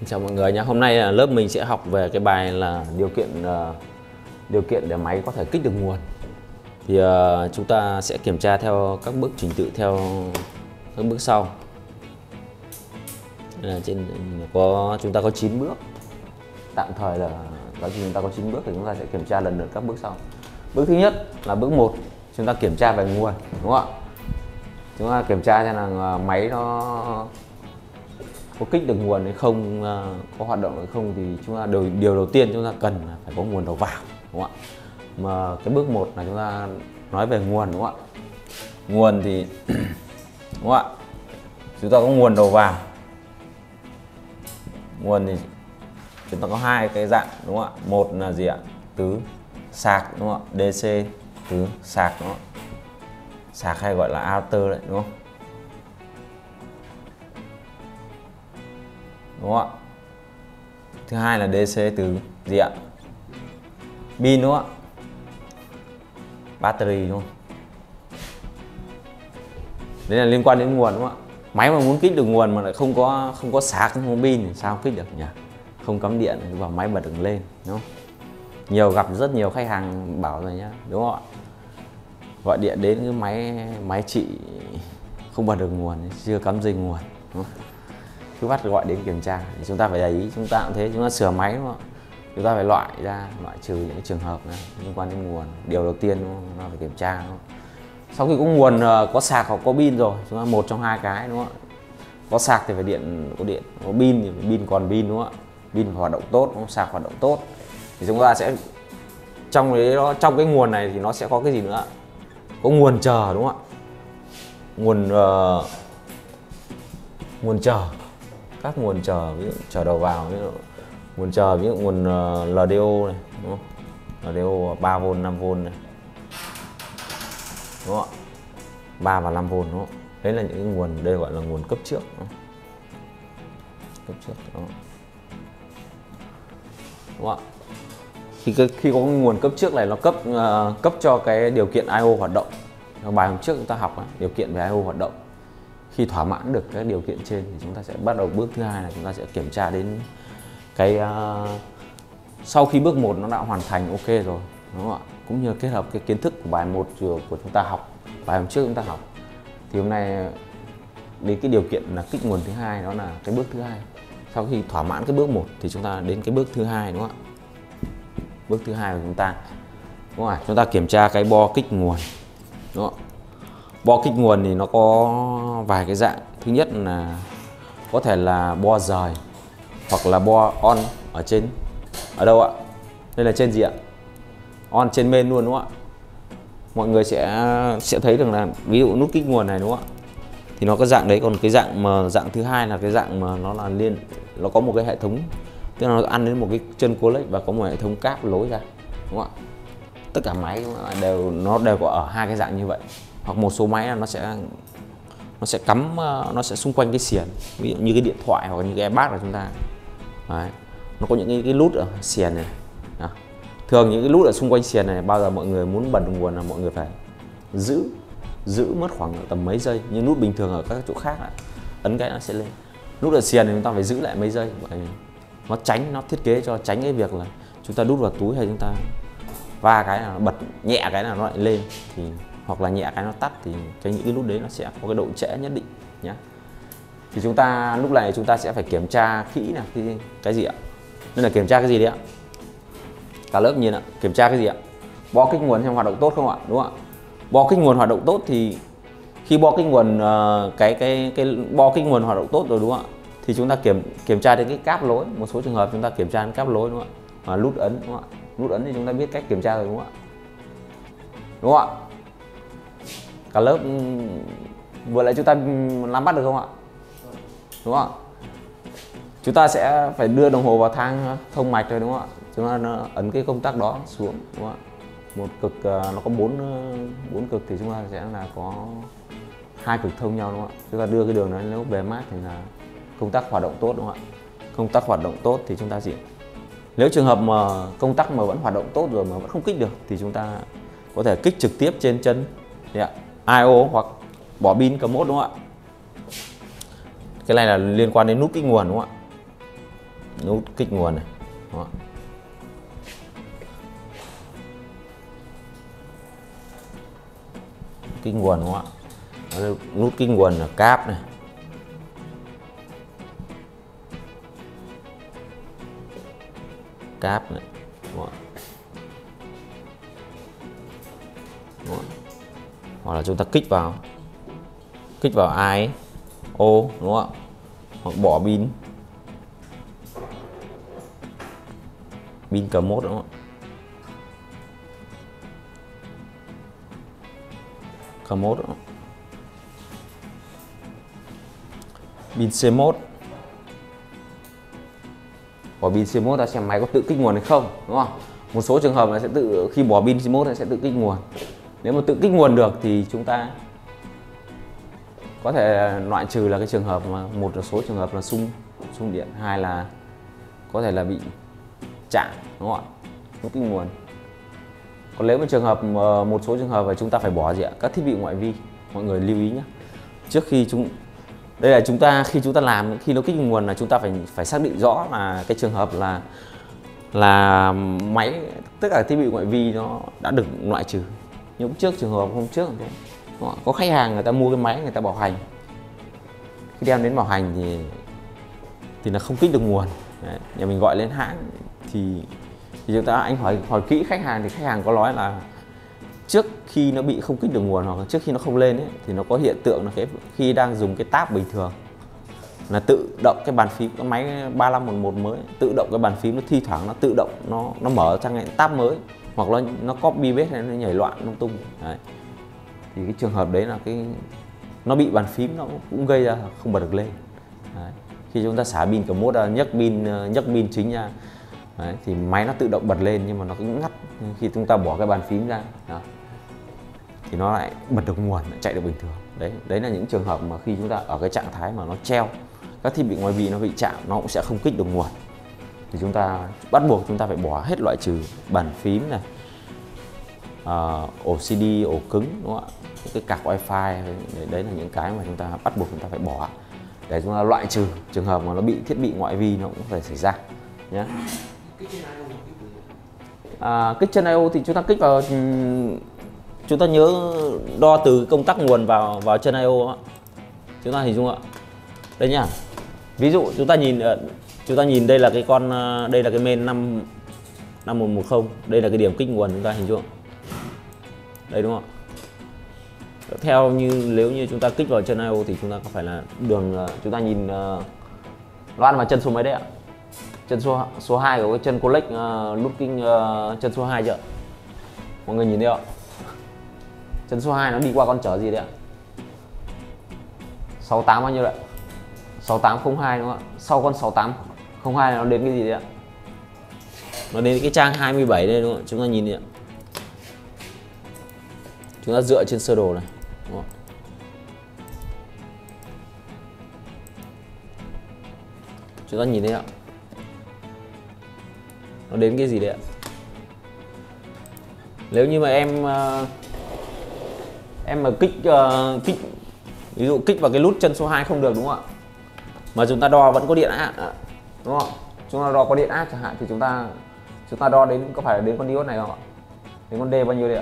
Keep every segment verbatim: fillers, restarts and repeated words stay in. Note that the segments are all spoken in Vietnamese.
Chào mọi người nhé. Hôm nay là lớp mình sẽ học về cái bài là điều kiện uh, điều kiện để máy có thể kích được nguồn. Thì uh, chúng ta sẽ kiểm tra theo các bước trình tự theo các bước sau. Là trên có chúng ta có chín bước. Tạm thời là đó chúng ta có chín bước thì chúng ta sẽ kiểm tra lần lượt các bước sau. Bước thứ nhất là bước một, chúng ta kiểm tra về nguồn, đúng không ạ? Chúng ta kiểm tra xem là máy nó có kích được nguồn hay không, có hoạt động hay không, thì chúng ta điều, điều đầu tiên chúng ta cần là phải có nguồn đầu vào, đúng không ạ? Mà cái bước một là chúng ta nói về nguồn, đúng không ạ? Nguồn thì đúng không ạ? Chúng ta có nguồn đầu vào. Nguồn thì chúng ta có hai cái dạng, đúng không ạ? Một là gì ạ? Tứ sạc, đúng không ạ? đê xê tứ sạc, đúng không ạ? Sạc hay gọi là adapter đấy, đúng không? Đúng không ạ? Thứ hai là đê xê từ gì ạ? Pin, đúng không ạ? Battery, đúng không? Đấy là liên quan đến nguồn, đúng không ạ? Máy mà muốn kích được nguồn mà lại không có không có sạc, không có pin thì sao kích được nhỉ? Không cắm điện thì vào máy bật được lên, đúng không? Nhiều gặp rất nhiều khách hàng bảo rồi nhá, đúng không ạ? Gọi điện đến cái máy máy chị không bật được nguồn, chưa cắm dây nguồn, đúng không? Cứ bắt gọi đến kiểm tra thì chúng ta phải để ý, chúng ta cũng thế, chúng ta sửa máy, đúng không? Chúng ta phải loại ra, loại trừ những trường hợp này liên quan đến nguồn. Điều đầu tiên nó phải kiểm tra, đúng không? Sau khi có nguồn, có sạc hoặc có pin rồi, chúng ta một trong hai cái, đúng không ạ? Có sạc thì phải điện, có điện, có pin thì phải pin còn pin, đúng không ạ? Pin hoạt động tốt, đúng không? Sạc hoạt động tốt thì chúng ta sẽ trong cái đó, trong cái nguồn này thì nó sẽ có cái gì nữa? Có nguồn chờ, đúng không ạ? Nguồn uh, nguồn chờ, các nguồn chờ, ví dụ chờ đầu vào, ví dụ nguồn chờ, ví dụ nguồn uh, lờ đê ô này, đúng không? lờ đê ô ba vôn, năm vôn này, đúng không ạ? ba và năm vôn, đúng không? Đấy là những cái nguồn, đây gọi là nguồn cấp trước, đúng không? Cấp trước, đúng không? Đúng không ạ? Khi, khi có nguồn cấp trước này, nó cấp uh, cấp cho cái điều kiện i ô hoạt động. Bài hôm trước chúng ta học điều kiện về i ô hoạt động. Khi thỏa mãn được các điều kiện trên thì chúng ta sẽ bắt đầu bước thứ hai là chúng ta sẽ kiểm tra đến cái uh, sau khi bước một nó đã hoàn thành ok rồi, đúng không ạ? Cũng như kết hợp cái kiến thức của bài một của chúng ta học, bài hôm trước chúng ta học, thì hôm nay đến cái điều kiện là kích nguồn thứ hai, đó là cái bước thứ hai. Sau khi thỏa mãn cái bước một thì chúng ta đến cái bước thứ hai, đúng không ạ? Bước thứ hai của chúng ta, đúng không ạ? Chúng ta kiểm tra cái bo kích nguồn, đúng không? Bo kích nguồn thì nó có vài cái dạng. Thứ nhất là có thể là bo rời hoặc là bo on ở trên, ở đâu ạ? Đây là trên gì ạ? On trên main luôn, đúng không ạ? Mọi người sẽ sẽ thấy được là ví dụ nút kích nguồn này, đúng không ạ? Thì nó có dạng đấy. Còn cái dạng mà dạng thứ hai là cái dạng mà nó là liên, nó có một cái hệ thống, tức là nó ăn đến một cái chân cố lệch và có một hệ thống cáp lối ra, đúng không ạ? Tất cả máy đều nó đều có ở hai cái dạng như vậy. Hoặc một số máy là nó sẽ nó sẽ cắm, nó sẽ xung quanh cái xiềng, ví dụ như cái điện thoại hoặc như cái iPad của chúng ta. Đấy. Nó có những cái, cái nút ở xiềng này. Đó. Thường những cái nút ở xung quanh xiềng này bao giờ mọi người muốn bật nguồn là mọi người phải giữ giữ mất khoảng tầm mấy giây, nhưng nút bình thường ở các chỗ khác là ấn cái nó sẽ lên. Nút ở xiềng thì chúng ta phải giữ lại mấy giây, bởi vì nó tránh, nó thiết kế cho tránh cái việc là chúng ta đút vào túi hay chúng ta va cái là nó bật nhẹ cái là nó lại lên, thì hoặc là nhẹ cái nó tắt, thì cái những cái nút đấy nó sẽ có cái độ trễ nhất định nhé. Thì chúng ta lúc này chúng ta sẽ phải kiểm tra kỹ là cái cái gì ạ? Nên là kiểm tra cái gì đấy ạ? Cả lớp nhìn ạ, kiểm tra cái gì ạ? Bo kích nguồn xem hoạt động tốt không ạ? Đúng không ạ? Bo kích nguồn hoạt động tốt thì khi bo kích nguồn cái cái cái bo kích nguồn hoạt động tốt rồi, đúng không ạ? Thì chúng ta kiểm kiểm tra đến cái cáp lối. Một số trường hợp chúng ta kiểm tra đến cáp lối, đúng không ạ? Và nút ấn, đúng không ạ? Nút ấn thì chúng ta biết cách kiểm tra rồi, đúng không ạ? Đúng không ạ? Cả lớp vừa lại chúng ta nắm bắt được không ạ? Đúng không ạ? Chúng ta sẽ phải đưa đồng hồ vào thang thông mạch rồi, đúng không ạ? Chúng ta ấn cái công tắc đó xuống, đúng không ạ? Một cực nó có bốn bốn cực thì chúng ta sẽ là có hai cực thông nhau, đúng không ạ? Chúng ta đưa cái đường đó nếu về mát thì là công tắc hoạt động tốt, đúng không ạ? Công tắc hoạt động tốt thì chúng ta gì? Nếu trường hợp mà công tắc mà vẫn hoạt động tốt rồi mà vẫn không kích được thì chúng ta có thể kích trực tiếp trên chân i ô hoặc bỏ pin cầm mốt, đúng không ạ? Cái này là liên quan đến nút kích nguồn, đúng không ạ? nút kích nguồn này. Đó. Kích nguồn đúng không ạ? Nút kích nguồn là cáp này. Cáp này. Đúng không? Đúng không? Hoặc là chúng ta kích vào kích vào ai ô đúng không ạ? Hoặc bỏ pin pin cờ mốt đúng không ạ? Cờ mốt đúng không? Pin xê một. Bỏ pin xê một ra xem máy có tự kích nguồn hay không đúng không? Một số trường hợp là sẽ tự khi bỏ pin xê một nó sẽ tự kích nguồn. Nếu mà tự kích nguồn được thì chúng ta có thể loại trừ là cái trường hợp mà một là số trường hợp là xung xung điện, hai là có thể là bị chạm đúng không ạ? Nút kích nguồn. Còn nếu mà trường hợp một số trường hợp là chúng ta phải bỏ gì ạ? Các thiết bị ngoại vi. Mọi người lưu ý nhé. Trước khi chúng đây là chúng ta khi chúng ta làm khi nó kích nguồn là chúng ta phải phải xác định rõ là cái trường hợp là là máy tất cả thiết bị ngoại vi nó đã được loại trừ. Những trước trường hợp hôm trước thế. Có khách hàng người ta mua cái máy người ta bảo hành, khi đem đến bảo hành thì thì là không kích được nguồn. Đấy, nhà mình gọi lên hãng thì, thì chúng ta anh hỏi hỏi kỹ khách hàng thì khách hàng có nói là trước khi nó bị không kích được nguồn hoặc là trước khi nó không lên ấy, thì nó có hiện tượng là cái khi đang dùng cái tab bình thường là tự động cái bàn phím cái máy ba năm một một mới tự động cái bàn phím nó thi thoảng nó tự động nó nó mở sang cái tab mới hoặc là nó copy paste hay nó nhảy loạn lung tung. Đấy. Thì cái trường hợp đấy là cái nó bị bàn phím nó cũng gây ra không bật được lên. Đấy. Khi chúng ta xả pin cầm mốt ra nhấc pin nhấc pin chính ra. Đấy, thì máy nó tự động bật lên nhưng mà nó cũng ngắt khi chúng ta bỏ cái bàn phím ra. Đó. Thì nó lại bật được nguồn, lại chạy được bình thường. Đấy, đấy là những trường hợp mà khi chúng ta ở cái trạng thái mà nó treo, các thiết bị ngoại vi nó bị chạm nó cũng sẽ không kích được nguồn. Thì chúng ta bắt buộc chúng ta phải bỏ hết loại trừ bàn phím này, uh, ổ xê đê, ổ cứng đúng không ạ? Cái card wifi đấy, đấy là những cái mà chúng ta bắt buộc chúng ta phải bỏ để chúng ta loại trừ trường hợp mà nó bị thiết bị ngoại vi nó cũng phải xảy ra nhé. À, kích chân i o thì chúng ta kích vào, chúng ta nhớ đo từ công tắc nguồn vào vào chân i o. Chúng ta hình dung ạ. Đây nhá. Ví dụ chúng ta nhìn chúng ta nhìn đây là cái con đây là cái main năm năm một một không, đây là cái điểm kích nguồn chúng ta hình dung. Đây đúng không ạ? Theo như nếu như chúng ta kích vào chân i o thì chúng ta có phải là đường chúng ta nhìn uh, loan vào chân số mấy đấy ạ? Chân số số hai của cái chân collect uh, nút kinh uh, chân số hai chưa? Mọi người nhìn thấy không? Chân số hai nó đi qua con chở gì đấy ạ? sáu tám bao nhiêu đấy? sáu tám không hai đúng không ạ? Sau con sáu tám không hai nó đến cái gì đấy ạ? Nó đến cái trang hai mươi bảy đây đúng không? Chúng ta nhìn đi ạ. Chúng ta dựa trên sơ đồ này. Đúng không? Chúng ta nhìn thấy ạ. Nó đến cái gì đấy ạ? Nếu như mà em uh, em mà kích uh, kích ví dụ kích vào cái nút chân số hai không được đúng không ạ? Mà chúng ta đo vẫn có điện áp đúng không? Chúng ta đo có điện áp chẳng hạn thì chúng ta chúng ta đo đến có phải là đến con diode này không ạ? Đến con D bao nhiêu đấy ạ?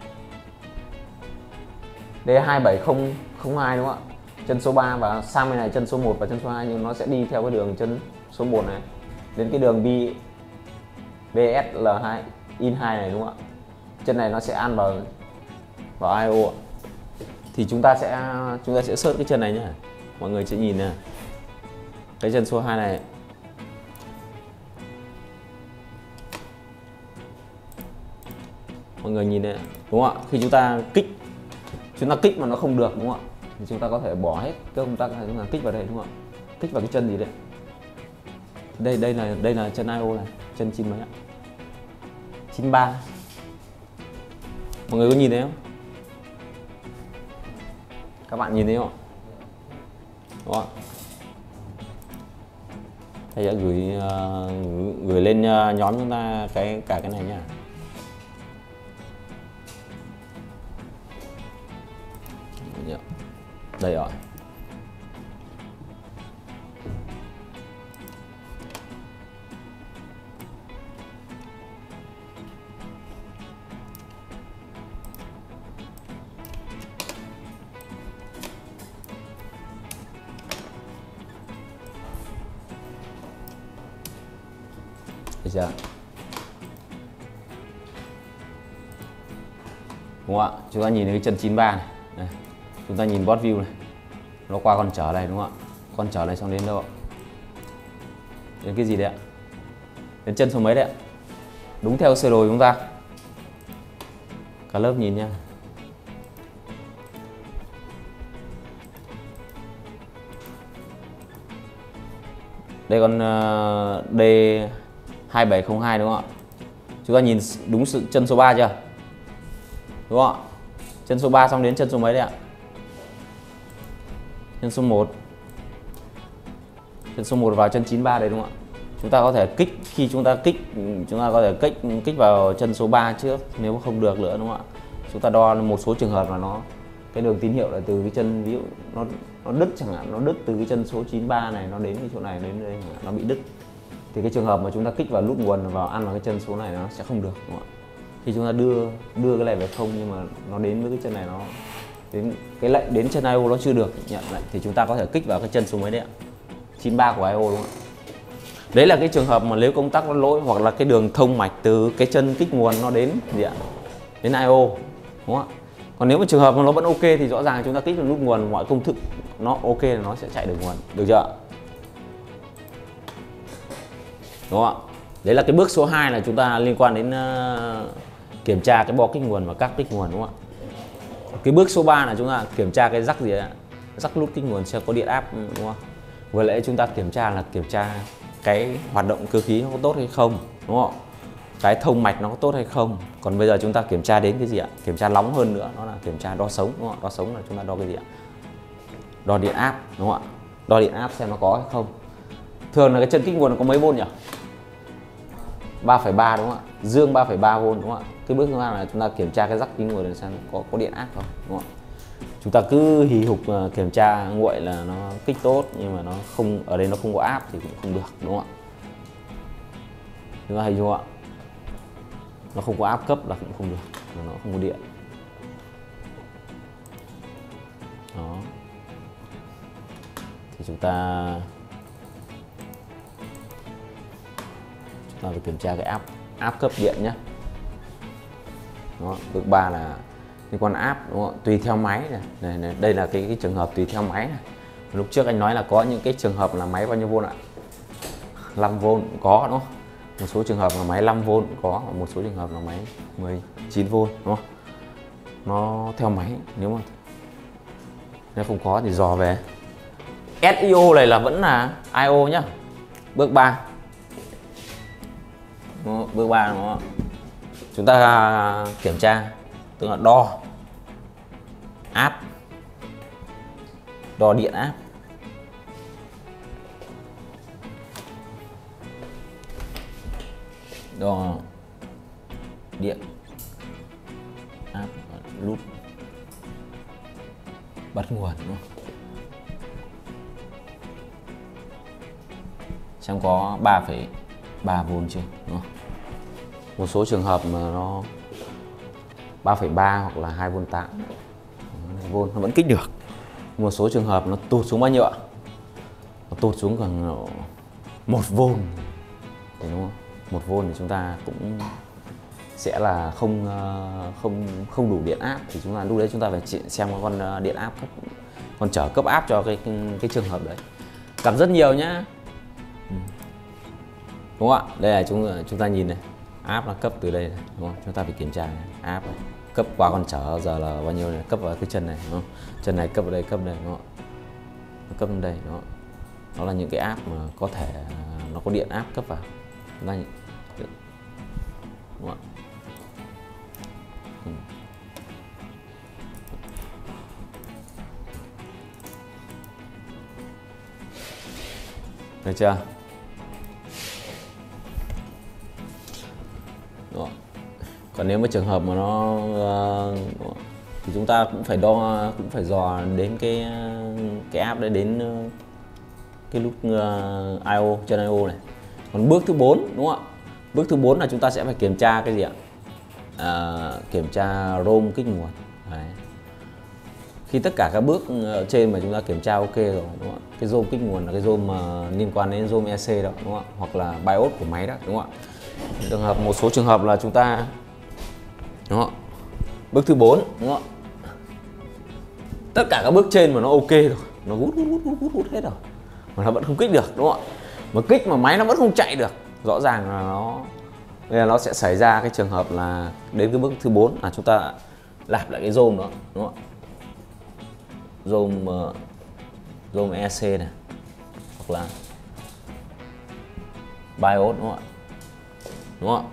D hai bảy không không hai đúng không ạ? Chân số ba và sang bên này chân số một và chân số hai nhưng nó sẽ đi theo cái đường chân số một này đến cái đường B bê ét lờ hai in hai này đúng không ạ? Chân này nó sẽ ăn vào vào i o. Thì chúng ta sẽ chúng ta sẽ search cái chân này nhá. Mọi người sẽ nhìn nè. Cái chân số hai này. Mọi người nhìn đây đúng không ạ? Khi chúng ta kích chúng ta kích mà nó không được đúng không ạ? Thì chúng ta có thể bỏ hết cái công tắc này, chúng ta kích vào đây đúng không ạ? Kích vào cái chân gì đấy. Đây đây là đây là chân i o này, chân chín mấy ạ? chín ba. Mọi người có nhìn thấy không? Các bạn nhìn thấy không? Đúng không? Thầy sẽ gửi uh, gửi lên uh, nhóm chúng ta cái cả cái này nhá. Đây rồi. Được chưa? Đúng không ạ? Chúng ta nhìn thấy cái chân chín ba này. Đây. Chúng ta nhìn bot view này, nó qua con trở này đúng không ạ? Con trở này xong đến đâu ạ? Đến cái gì đấy ạ? Đến chân số mấy đấy ạ? Đúng theo sơ đồ chúng ta. Cả lớp nhìn nha. Đây con uh, D hai bảy không hai đúng không ạ? Chúng ta nhìn đúng sự chân số ba chưa? Đúng không ạ? Chân số ba xong đến chân số mấy đấy ạ? Chân số một. Chân số một vào chân chín ba đấy đúng không ạ? Chúng ta có thể kích, khi chúng ta kích chúng ta có thể kích kích vào chân số ba trước, nếu không được nữa đúng không ạ? Chúng ta đo một số trường hợp là nó cái đường tín hiệu là từ cái chân, ví dụ nó nó đứt chẳng hạn, nó đứt từ cái chân số chín ba này nó đến cái chỗ này, đến đây nó bị đứt. Thì cái trường hợp mà chúng ta kích vào nút nguồn vào ăn vào cái chân số này nó sẽ không được đúng không ạ? Khi chúng ta đưa đưa cái này về không nhưng mà nó đến với cái chân này, nó đến cái lệnh đến chân i o nó chưa được nhận lại thì chúng ta có thể kích vào cái chân số mấy đấy ạ? chín ba của i o đúng không ạ? Đấy là cái trường hợp mà nếu công tắc nó lỗi hoặc là cái đường thông mạch từ cái chân kích nguồn nó đến gì ạ? Đến i o đúng không ạ? Còn nếu mà trường hợp mà nó vẫn ok thì rõ ràng chúng ta kích vào nút nguồn, mọi công thức nó ok là nó sẽ chạy được nguồn, được chưa? Đúng không ạ? Đấy là cái bước số hai là chúng ta liên quan đến uh, kiểm tra cái bo kích nguồn và các kích nguồn đúng không ạ? Cái bước số ba là chúng ta kiểm tra cái rắc gì ạ? Rắc nút kích nguồn xem có điện áp đúng không? Vừa nãy chúng ta kiểm tra là kiểm tra cái hoạt động cơ khí nó có tốt hay không đúng không? Cái thông mạch nó có tốt hay không? Còn bây giờ chúng ta kiểm tra đến cái gì ạ? Kiểm tra nóng hơn nữa, nó là kiểm tra đo sống đúng không? Đo sống là chúng ta đo cái gì ạ? Đo điện áp đúng không ạ? Đo điện áp xem nó có hay không. Thường là cái chân kích nguồn nó có mấy vôn nhỉ? ba phẩy ba đúng không ạ? Dương ba phẩy ba vôn đúng không ạ? Cái bước thứ ba là chúng ta kiểm tra cái rắc kích nguồn xem có có điện áp không đúng không ạ? Chúng ta cứ hì hục kiểm tra nguội là nó kích tốt nhưng mà nó không, ở đây nó không có áp thì cũng không được đúng không ạ? Chúng ta hình dung ạ? Nó không có áp cấp là cũng không được, nó không có điện. Đó. Thì chúng ta chúng ta phải kiểm tra cái áp áp cấp điện nhé. Đó. Bước ba là liên quan áp đúng không? Tùy theo máy này. Này, này. Đây là cái, cái trường hợp tùy theo máy này. Lúc trước anh nói là có những cái trường hợp là máy bao nhiêu vôn ạ? năm vôn cũng có đúng không? Một số trường hợp là máy năm vôn cũng có, một số trường hợp là máy mười chín vôn đúng không? Nó theo máy, nếu mà nếu không có thì dò về. ét i o này là vẫn là i o nhá. Bước ba. Bước ba đúng không? Chúng ta kiểm tra, tức là đo áp, đo điện áp. Đo điện áp nút bắt nguồn đúng không? Xem có ba phẩy ba vôn chưa đúng không? Một số trường hợp mà nó ba phẩy ba hoặc là hai vôn tám vôn nó vẫn kích được. Một số trường hợp nó tụt xuống bao nhiêu ạ? Nó tụt xuống còn một vôn đúng không? Một vôn thì chúng ta cũng sẽ là không không không đủ điện áp, thì chúng ta lúc đấy chúng ta phải xem con điện áp cấp, con trở cấp áp cho cái cái trường hợp đấy. Gặp rất nhiều nhá. Đúng không ạ? Đây là chúng chúng ta nhìn này, áp là cấp từ đây này, đúng không? Chúng ta phải kiểm tra này. Áp này. Cấp qua con trở giờ là bao nhiêu này, cấp vào cái chân này đúng không? Chân này cấp vào đây, cấp đây đúng không? Cấp vào đây đúng không? Đó là những cái áp mà có thể nó có điện áp cấp vào. Chúng ta đúng không? Ừ. Được chưa? Đó. Còn nếu mà trường hợp mà nó uh, thì chúng ta cũng phải đo, cũng phải dò đến cái cái áp đấy, đến uh, cái nút uh, i o, chân i o này. Còn bước thứ bốn đúng không ạ? Bước thứ bốn là chúng ta sẽ phải kiểm tra cái gì ạ? À, kiểm tra ROM kích nguồn. Đấy. Khi tất cả các bước ở trên mà chúng ta kiểm tra ok rồi đúng không ạ? Cái ROM kích nguồn là cái ROM mà liên quan đến ROM e xê đó đúng không ạ? Hoặc là BIOS của máy đó đúng không ạ? Trường hợp một số trường hợp là chúng ta, đúng không? Bước thứ bốn, đúng không? Tất cả các bước trên mà nó ok rồi, nó hút hút hút hút hút hết rồi mà nó vẫn không kích được, đúng không ạ? Mà kích mà máy nó vẫn không chạy được, rõ ràng là nó bây giờ nó sẽ xảy ra cái trường hợp là đến cái bước thứ bốn là chúng ta lạp lại cái rôm đó, đúng không ạ? Rôm rôm e xê này hoặc là BIOS, đúng không ạ? Đúng không ạ?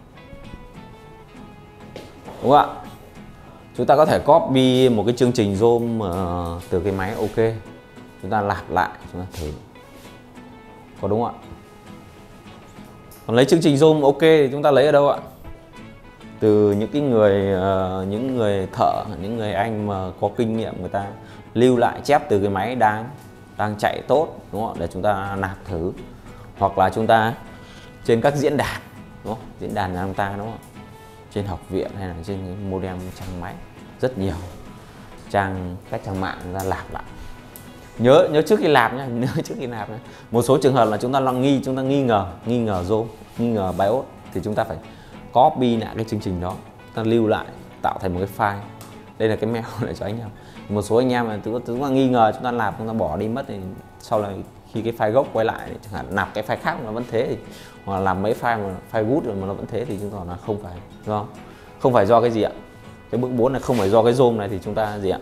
Đúng không ạ? Chúng ta có thể copy một cái chương trình rôm uh, từ cái máy ok, chúng ta lạp lại, chúng ta thử có đúng không ạ? Còn lấy chương trình rôm ok thì chúng ta lấy ở đâu ạ? Từ những cái người uh, những người thợ, những người anh mà có kinh nghiệm, người ta lưu lại chép từ cái máy đang đang chạy tốt, đúng không? Để chúng ta nạp thử, hoặc là chúng ta trên các diễn đàn, đúng không? Diễn đàn nhà chúng ta, đúng không? Trên học viện hay là trên modem trang máy rất nhiều trang, các trang mạng ra lạp lại. Nhớ nhớ trước khi lạp nhá, nhớ trước khi lạp nhá. Một số trường hợp là chúng ta lo nghi, chúng ta nghi ngờ, nghi ngờ rôm, nghi ngờ BIOS thì chúng ta phải copy lại cái chương trình đó, ta lưu lại tạo thành một cái file. Đây là cái mail để cho anh em. Một số anh em mà chúng ta nghi ngờ, chúng ta lạp, chúng ta bỏ đi mất thì sau này khi cái file gốc quay lại, chẳng hạn nạp cái file khác mà nó vẫn thế thì, hoặc là làm mấy file mà file root rồi mà nó vẫn thế thì chúng ta là không phải do không phải do cái gì ạ? Cái bước bốn này không phải do cái rôm này thì chúng ta gì ạ?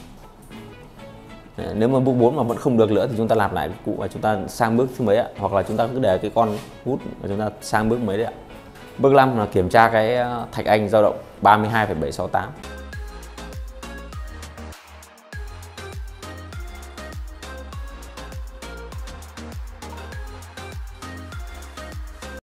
Nếu mà bước bốn mà vẫn không được nữa thì chúng ta lặp lại cái cụ và chúng ta sang bước thứ mấy ạ? Hoặc là chúng ta cứ để cái con hút và chúng ta sang bước mấy đấy ạ? Bước năm là kiểm tra cái thạch anh dao động ba mươi hai phẩy bảy sáu tám.